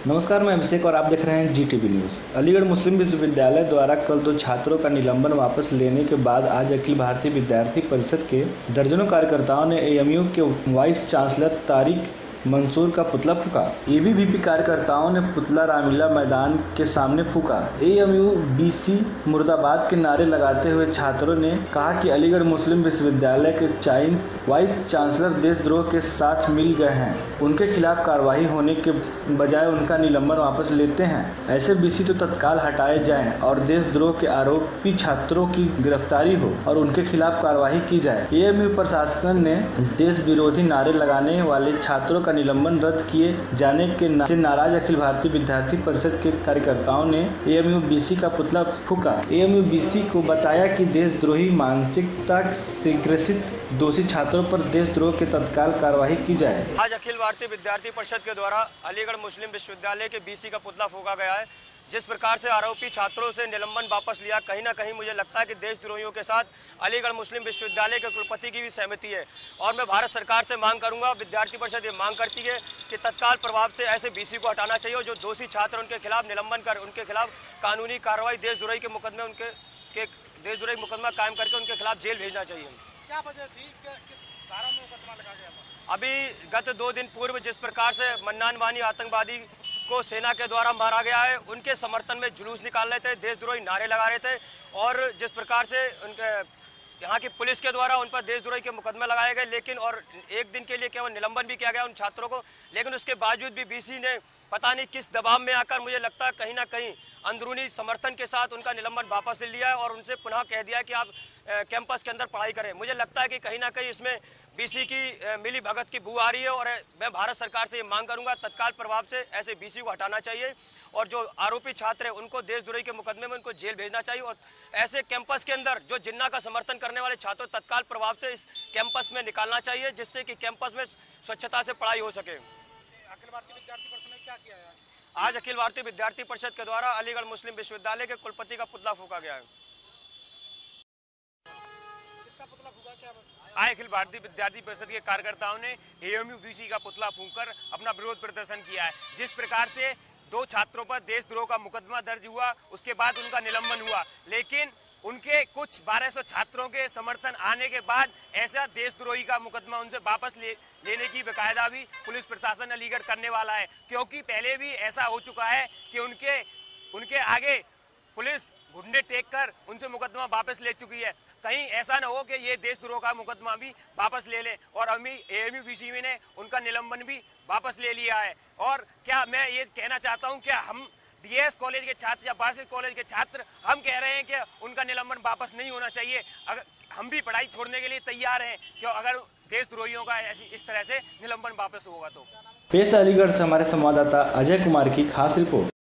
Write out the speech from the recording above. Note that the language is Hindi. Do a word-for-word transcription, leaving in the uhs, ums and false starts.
नमस्कार, मैं अभिषेक और आप देख रहे हैं Zee T V news. Aligarh मुस्लिम विश्वविद्यालय द्वारा कल दो छात्रों का निलंबन वापस लेने के बाद आज अखिल भारतीय विद्यार्थी परिषद के दर्जनों कार्यकर्ताओं ने ए एम यू के वाइस चांसलर तारिक मंसूर का पुतला फूका। ए बी वी पी कार्यकर्ताओं ने पुतला रामलीला मैदान के सामने फूका। A M U B C मुर्दाबाद के नारे लगाते हुए छात्रों ने कहा कि अलीगढ़ मुस्लिम विश्वविद्यालय के चाइन वाइस चांसलर देशद्रोह के साथ मिल गए हैं। उनके खिलाफ कार्रवाई होने के बजाय उनका निलंबन वापस लेते हैं। ऐसे बी सी तो तत्काल हटाए जाएं और देशद्रोह के आरोपी छात्रों की गिरफ्तारी हो और उनके खिलाफ कार्रवाई की जाए। ए एम यू प्रशासन ने देश विरोधी नारे लगाने वाले छात्रों का निलंबन रद्द किए जाने के से नाराज अखिल भारतीय विद्यार्थी परिषद के कार्यकर्ताओं ने A M U B C का पुतला फूका। A M U B C को बताया कि देशद्रोही मानसिकता से ग्रसित दोषी छात्रों पर देशद्रोह के तत्काल कार्रवाई की जाए। आज अखिल भारतीय विद्यार्थी परिषद के द्वारा अलीगढ़ मुस्लिम विश्वविद्यालय के बी सी का पुतला फूका गया है। जिस प्रकार से आरोपी छात्रों से निलंबन वापस लिया, कहीं ना कहीं मुझे लगता है कि देशद्रोहियों के साथ अलीगढ़ मुस्लिम विश्वविद्यालय के कुलपति की भी सहमति है। और मैं भारत सरकार से मांग करूंगा, विद्यार्थी परिषद ये मांग करती है कि तत्काल प्रभाव से ऐसे बी सी को हटाना चाहिए और जो दोषी छात्र उनके खिलाफ निलंबन कर उनके खिलाफ कानूनी कार्रवाई देशद्रोही के मुकदमे उनके के देशद्रोही मुकदमा कायम करके उनके खिलाफ जेल भेजना चाहिए। क्या वजह थी, किस धारा में मुकदमा लगा गया था? अभी गत दो दिन पूर्व जिस प्रकार से मन्नान वानी आतंकवादी को सेना के द्वारा मारा गया है, उनके समर्थन में जुलूस निकाल रहे थे, देशद्रोही नारे लगा रहे थे और जिस प्रकार से उनके यहाँ की पुलिस के द्वारा उन पर देशद्रोही के मुकदमे लगाए गए, लेकिन और एक दिन के लिए केवल निलंबन भी किया गया उन छात्रों को। लेकिन उसके बावजूद भी बी सी ने पता नहीं किस दबाव में आकर, मुझे लगता है कहीं ना कहीं अंदरूनी समर्थन के साथ उनका निलंबन वापस ले लिया है और उनसे पुनः कह दिया कि आप कैंपस के अंदर पढ़ाई करें। मुझे लगता है कि कहीं ना कहीं इसमें बी सी की मिली भगत की बू आ रही है और मैं भारत सरकार से ये मांग करूंगा तत्काल प्रभाव से ऐसे बी सी को हटाना चाहिए और जो आरोपी छात्र हैं उनको देशद्रोही के मुकदमे में उनको जेल भेजना चाहिए और ऐसे कैंपस के अंदर जो जिन्ना का समर्थन करने वाले छात्रों तत्काल प्रभाव से इस कैंपस में निकालना चाहिए, जिससे कि कैंपस में स्वच्छता से पढ़ाई हो सके। अखिल भारतीय विद्यार्थी परिषद ने क्या किया है? आज अखिल भारतीय विद्यार्थी परिषद के द्वारा अलीगढ़ मुस्लिम विश्वविद्यालय के कुलपति का पुतला फूका गया है। किसका पुतला फूका? क्या आज अखिल भारतीय विद्यार्थी परिषद के कार्यकर्ताओं ने A M U B C का पुतला फूंककर अपना विरोध प्रदर्शन किया है। जिस प्रकार से दो छात्रों पर देशद्रोह का मुकदमा दर्ज हुआ, उसके बाद उनका निलंबन हुआ, लेकिन उनके कुछ बारह सौ छात्रों के समर्थन आने के बाद ऐसा देशद्रोही का मुकदमा उनसे वापस ले, लेने की बेकायदा भी पुलिस प्रशासन अलीगढ़ करने वाला है, क्योंकि पहले भी ऐसा हो चुका है कि उनके उनके आगे पुलिस घुटने टेक कर उनसे मुकदमा वापस ले चुकी है। कहीं ऐसा न हो कि ये देशद्रोह का मुकदमा भी वापस ले ले और अभी A M U B C ने उनका निलंबन भी वापस ले लिया है। और क्या मैं ये कहना चाहता हूँ, क्या हम डी एस कॉलेज के छात्र या बासित कॉलेज के छात्र हम कह रहे हैं कि उनका निलंबन वापस नहीं होना चाहिए। अगर हम भी पढ़ाई छोड़ने के लिए तैयार हैं कि अगर देशद्रोहियों का ऐसी इस तरह से निलंबन वापस होगा तो। पेश अलीगढ़ से हमारे संवाददाता अजय कुमार की खास रिपोर्ट।